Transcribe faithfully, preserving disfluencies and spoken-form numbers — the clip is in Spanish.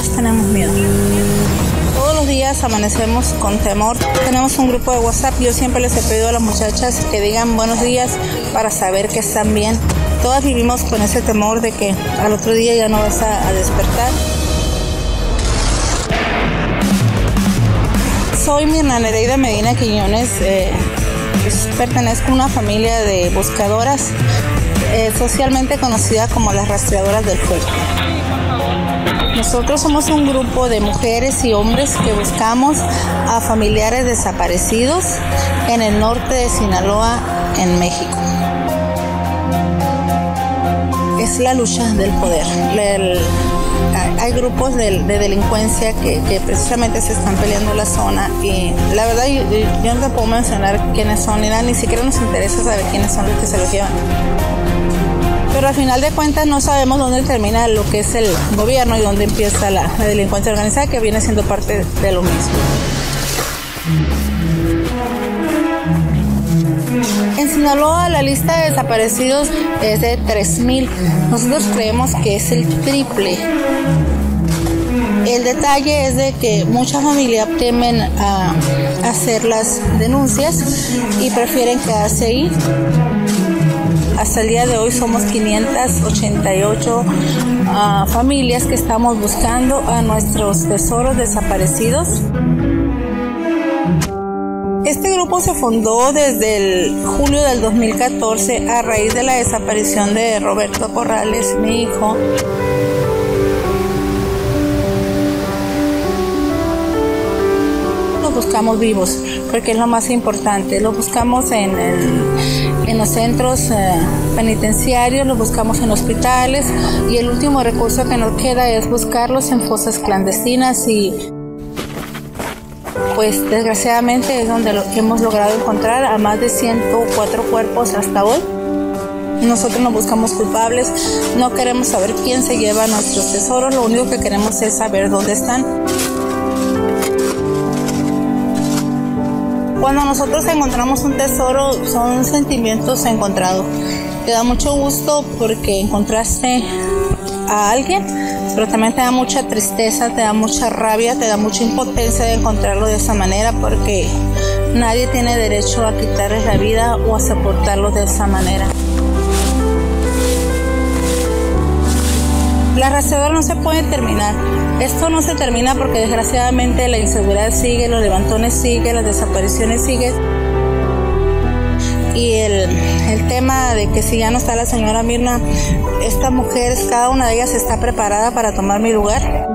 todas tenemos miedo. Todos los días amanecemos con temor. Tenemos un grupo de WhatsApp. Yo siempre les he pedido a las muchachas que digan buenos días para saber que están bien. Todas vivimos con ese temor de que al otro día ya no vas a, a despertar. Soy Mirna Nereida Medina Quiñones. Eh, pues, pertenezco a una familia de buscadoras, eh, socialmente conocida como las rastreadoras del fuego. Nosotros somos un grupo de mujeres y hombres que buscamos a familiares desaparecidos en el norte de Sinaloa, en México. Es la lucha del poder. El, hay grupos de, de delincuencia que, que precisamente se están peleando la zona y la verdad yo, yo no te puedo mencionar quiénes son ni nada, ni siquiera nos interesa saber quiénes son los que se los llevan. Pero al final de cuentas no sabemos dónde termina lo que es el gobierno y dónde empieza la, la delincuencia organizada, que viene siendo parte de lo mismo. En Sinaloa la lista de desaparecidos es de tres mil. Nosotros creemos que es el triple. El detalle es de que muchas familias temen a hacer las denuncias y prefieren quedarse ahí. Hasta el día de hoy somos quinientas ochenta y ocho uh, familias que estamos buscando a nuestros tesoros desaparecidos. Este grupo se fundó desde el julio del dos mil catorce a raíz de la desaparición de Roberto Corrales, mi hijo. Los buscamos vivos, porque es lo más importante. Los buscamos en, el, en los centros eh, penitenciarios, los buscamos en hospitales y el último recurso que nos queda es buscarlos en fosas clandestinas y pues desgraciadamente es donde lo, hemos logrado encontrar a más de ciento cuatro cuerpos hasta hoy. Nosotros no buscamos culpables, no queremos saber quién se lleva nuestros tesoros, lo único que queremos es saber dónde están. Cuando nosotros encontramos un tesoro son sentimientos encontrados. Te da mucho gusto porque encontraste a alguien, pero también te da mucha tristeza, te da mucha rabia, te da mucha impotencia de encontrarlo de esa manera porque nadie tiene derecho a quitarles la vida o a sepultarlo de esa manera. La rastreadora no se puede terminar. Esto no se termina porque desgraciadamente la inseguridad sigue, los levantones siguen, las desapariciones siguen. Y el, el tema de que si ya no está la señora Mirna, estas mujeres, cada una de ellas está preparada para tomar mi lugar.